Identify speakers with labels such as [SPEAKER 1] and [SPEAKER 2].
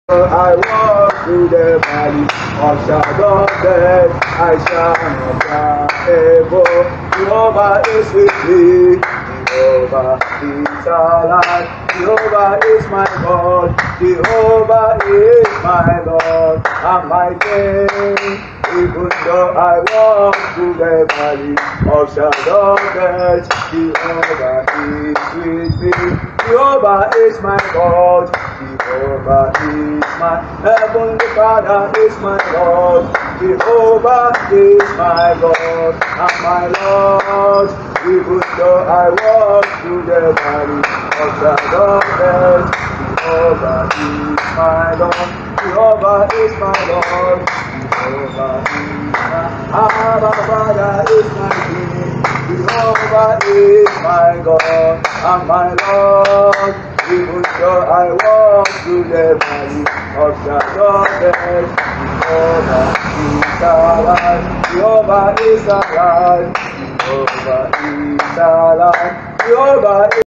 [SPEAKER 1] I walk through the valley of shadow of death, I shall not fear. Jehovah is with me. Jehovah is alive. Jehovah is my God. Jehovah is my Lord and my King. Even though I walk through the valley of shadow of death, Jehovah is with me. Jehovah is my God. Jehovah is my heavenly Father is my Lord. Jehovah is my God and my Lord. Even though I walk through the valley of shadow of death, Jehovah is my Lord. Jehovah is my Lord. Jehovah is my Abba Father is my King. Jehovah is my God and my Lord. Even though I walk through the valley of shadow of death, Jehovah is alive. Jehovah is alive. Jehovah is alive. Jehovah is